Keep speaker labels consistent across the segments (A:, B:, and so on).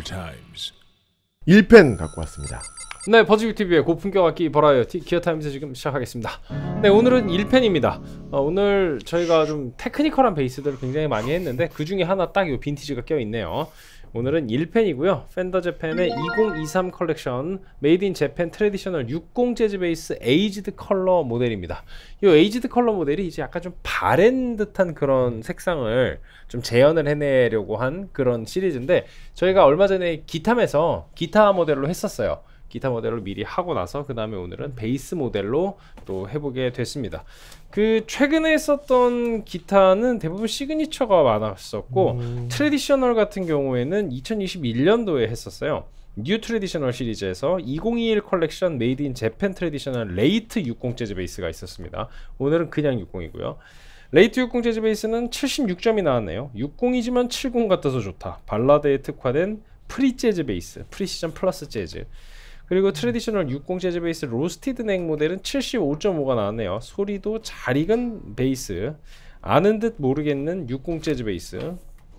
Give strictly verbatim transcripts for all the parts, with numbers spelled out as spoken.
A: Times.
B: 일 펜 갖고 왔습니다.
C: 네, 버즈뷰티비의 고품격 악기 버라이어티 기어타임즈 지금 시작하겠습니다. 네, 오늘은 일 펜입니다. 어, 오늘 저희가 좀 테크니컬한 베이스들을 굉장히 많이 했는데 그 중에 하나 딱 이 빈티지가 껴있네요. 오늘은 일 펜이고요. 펜더 재팬의 이천이십삼 컬렉션 메이드 인 재팬 트래디셔널 육십 재즈 베이스 에이지드 컬러 모델입니다. 이 에이지드 컬러 모델이 이제 약간 좀 바랜 듯한 그런 색상을 좀 재현을 해내려고 한 그런 시리즈인데, 저희가 얼마 전에 기탐에서 기타 모델로 했었어요. 기타 모델로 미리 하고 나서 그 다음에 오늘은 베이스 모델로 또 해보게 됐습니다. 그 최근에 썼던 기타는 대부분 시그니처가 많았었고 음... 트래디셔널 같은 경우에는 이천이십일 년도에 했었어요. 뉴 트래디셔널 시리즈에서 이천이십일 컬렉션 메이드 인 재팬 트래디셔널 레이트 육십 재즈 베이스가 있었습니다. 오늘은 그냥 육십이고요. 레이트 육십 재즈 베이스는 칠십육 점이 나왔네요. 육십이지만 칠십 같아서 좋다. 발라드에 특화된 프리 재즈 베이스, 프리시전 플러스 재즈. 그리고 트래디셔널 육십 재즈 베이스 로스티드 넥 모델은 칠십오 점 오가 나왔네요. 소리도 잘 익은 베이스, 아는 듯 모르겠는 육십 재즈 베이스.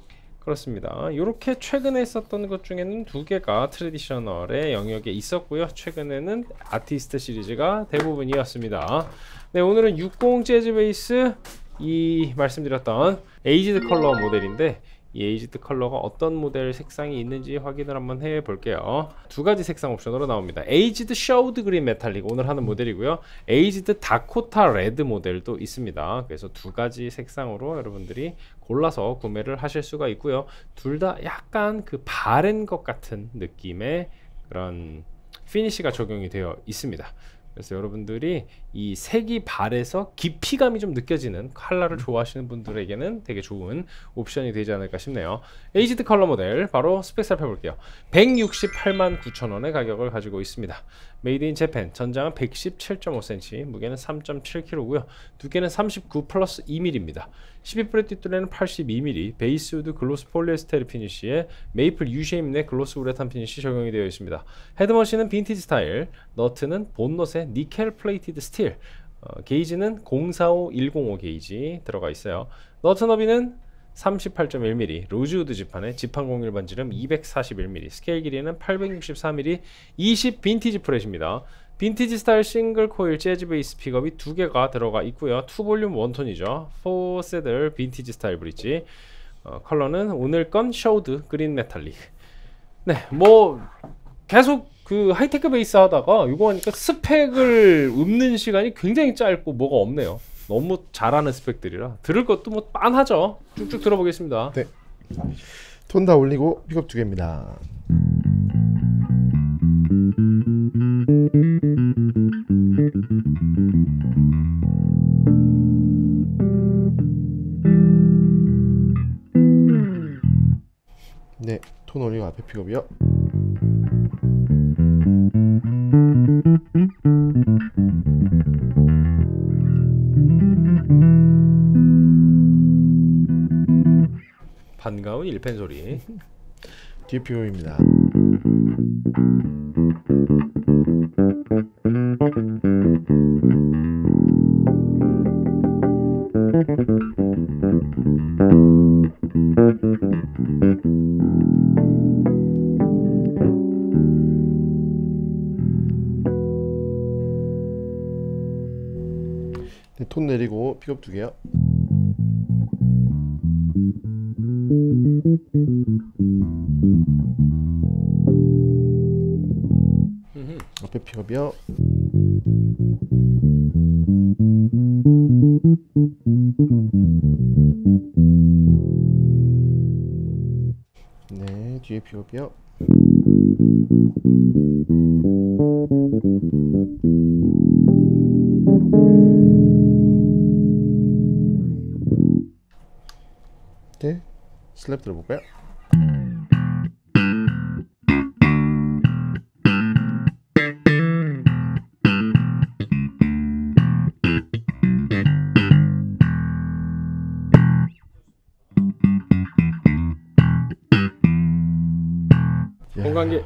C: 그렇습니다. 이렇게 최근에 썼던 것 중에는 두 개가 트래디셔널의 영역에 있었고요. 최근에는 아티스트 시리즈가 대부분이었습니다. 네, 오늘은 육십 재즈 베이스 이 말씀드렸던 에이지드 컬러 모델인데, 이 에이지드 컬러가 어떤 모델 색상이 있는지 확인을 한번 해 볼게요. 두 가지 색상 옵션으로 나옵니다. 에이지드 셔우드 그린 메탈릭 오늘 하는 모델이고요. 에이지드 다코타 레드 모델도 있습니다. 그래서 두 가지 색상으로 여러분들이 골라서 구매를 하실 수가 있고요. 둘 다 약간 그 바랜 것 같은 느낌의 그런 피니시가 적용이 되어 있습니다. 그래서 여러분들이 이 색이 바래서 깊이감이 좀 느껴지는 컬러를 좋아하시는 분들에게는 되게 좋은 옵션이 되지 않을까 싶네요. 에이지드 컬러 모델 바로 스펙 살펴볼게요. 백육십팔만 구천 원의 가격을 가지고 있습니다. 메이드 인 재팬, 전장은 백십칠 점 오 센티미터, 무게는 삼 점 칠 킬로그램이고요. 두께는 삼십구 플러스 이 밀리미터, 십이 프렛 뒷둘레는 팔십이 밀리미터, 베이스 우드 글로스 폴리에스테르 피니쉬에 메이플 유쉐임 내 글로스 우레탄 피니쉬 적용이 되어 있습니다. 헤드머신은 빈티지 스타일, 너트는 본넛의 니켈 플레이티드 스틸, 어, 게이지는 공사오 일공오 게이지 들어가 있어요. 너트 너비는 삼십팔 점 일 밀리미터, 로즈우드 지판에 지판 공일 반지름 이백사십일 밀리미터, 스케일 길이는 팔백육십사 밀리미터, 이십 빈티지 프렛입니다. 빈티지 스타일 싱글 코일 재즈 베이스 픽업이 두 개가 들어가 있고요. 투 볼륨 원톤이죠. 포 세들 빈티지 스타일 브릿지. 어, 컬러는 오늘 건 셔우드 그린 메탈릭. 네, 뭐 계속 그 하이테크 베이스 하다가 이거 하니까 스펙을 읊는 시간이 굉장히 짧고 뭐가 없네요. 너무 잘하는 스펙들이라 들을 것도 뭐 빤하죠. 쭉쭉 들어보겠습니다.
B: 네, 톤 다 올리고 픽업 두 개입니다. 네, 톤 올리고 앞에 픽업이요.
C: 반가운 일 펜 소리.
B: 뒤에 픽업입니다. 네, 톤 내리고 픽업 두 개요. 앞에 픽업이요. 네, 뒤에 픽업이요. 네, 슬랩 들어볼까요?
C: 공간계.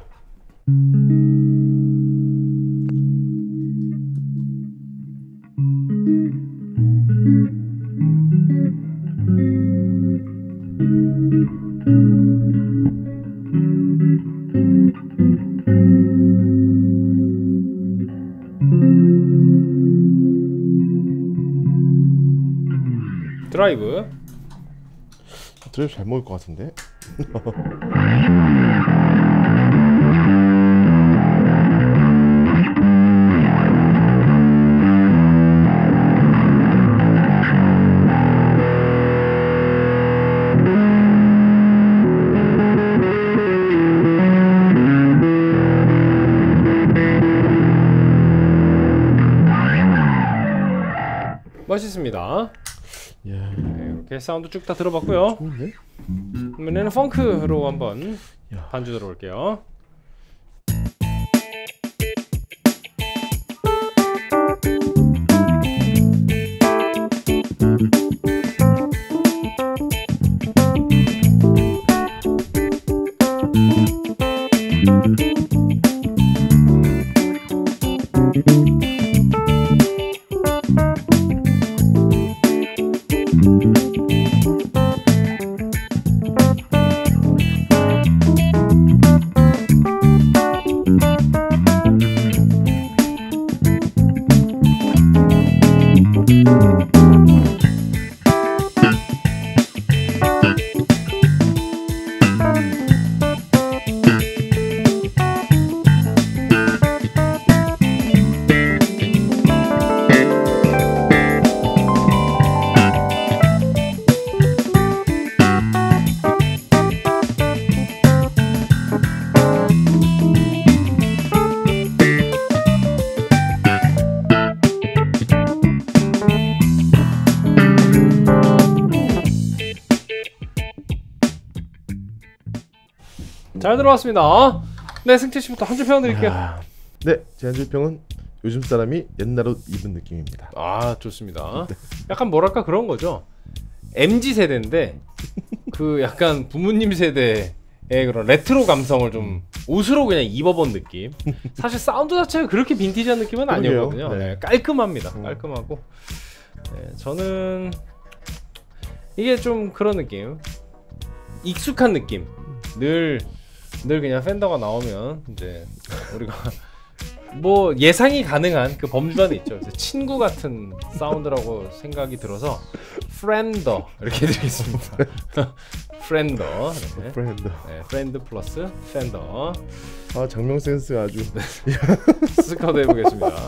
C: 드라이브.
B: 드라이브 잘 먹을 것 같은데.
C: 멋있습니다.
B: 야,
C: 네, 이렇게 사운드 쭉 다 들어봤고요.
B: 좋은데?
C: 이번에는 펑크로 한번
B: 야.
C: 반주 들어올게요. 잘 들어왔습니다. 네, 승태 씨부터 한 줄 평 드릴게요.
B: 야. 네, 제 한 줄 평은 요즘 사람이 옛날 옷 입은 느낌입니다.
C: 아, 좋습니다. 약간 뭐랄까 그런 거죠. 엠지 세대인데 그 약간 부모님 세대의 그런 레트로 감성을 좀 옷으로 그냥 입어본 느낌. 사실 사운드 자체가 그렇게 빈티지한 느낌은
B: 그러게요.
C: 아니었거든요.
B: 네.
C: 네, 깔끔합니다.
B: 음.
C: 깔끔하고. 네, 저는 이게 좀 그런 느낌. 익숙한 느낌. 늘 늘 그냥 팬더가 나오면 이제 우리가 뭐 예상이 가능한 그 범주안에 있죠. 친구 같은 사운드라고 생각이 들어서 프렌더 이렇게 드리겠습니다. 프렌더. 네.
B: 프렌드.
C: 네, 프렌드 플러스 팬더.
B: 아, 장명 센스 아주.
C: 스카우트 해보겠습니다.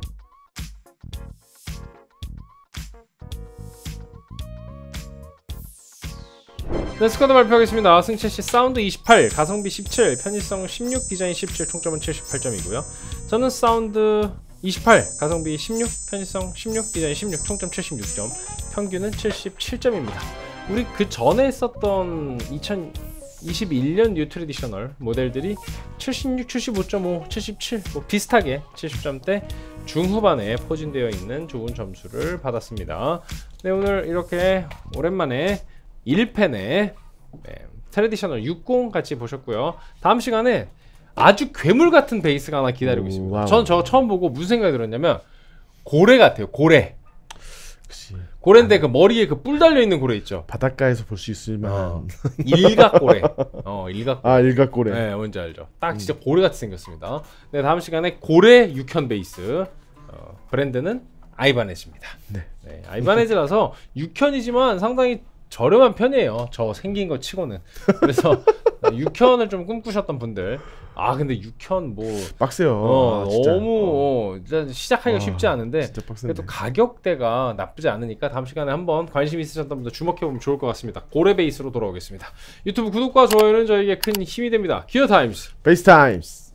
C: 네, 스쿼드 발표하겠습니다. 승채씨 사운드 이십팔, 가성비 십칠, 편의성 십육, 디자인 십칠, 총점은 칠십팔 점이고요. 저는 사운드 이십팔, 가성비 십육, 편의성 십육, 디자인 십육, 총점 칠십육 점, 평균은 칠십칠 점입니다. 우리 그 전에 썼던 이천이십일 년 뉴 트래디셔널 모델들이 칠십육, 칠십오 점 오, 칠십칠 뭐 비슷하게 칠십 점대 중후반에 포진되어 있는 좋은 점수를 받았습니다. 네, 오늘 이렇게 오랜만에 일 펜의 네, 트래디셔널 육십 같이 보셨고요. 다음 시간에 아주 괴물 같은 베이스가 하나 기다리고
B: 오,
C: 있습니다.
B: 와우.
C: 전 저거 처음 보고 무슨 생각이 들었냐면 고래 같아요. 고래.
B: 역시
C: 고래인데 그 머리에 그 뿔 달려 있는 고래 있죠.
B: 바닷가에서 볼 수 있을 만한.
C: 어, 일각고래. 어, 일각고래.
B: 아, 일각고래.
C: 네, 뭔지 알죠. 딱 진짜 고래 같이 생겼습니다. 네, 다음 시간에 고래 육현 베이스. 어, 브랜드는 아이바네즈입니다.
B: 네.
C: 네, 아이바네즈라서 육현이지만 상당히 저렴한 편이에요. 저 생긴 거 치고는. 그래서 육현을 좀 꿈꾸셨던 분들, 아 근데 육현 뭐
B: 빡세요.
C: 어,
B: 아, 진짜.
C: 너무 어, 진짜 시작하기가
B: 어,
C: 쉽지 않은데
B: 진짜 빡센데.
C: 그래도 가격대가 나쁘지 않으니까 다음 시간에 한번 관심 있으셨던 분들 주목해보면 좋을 것 같습니다. 고래 베이스로 돌아오겠습니다. 유튜브 구독과 좋아요는 저에게 큰 힘이 됩니다. 기어 타임스.
B: 베이스 타임스.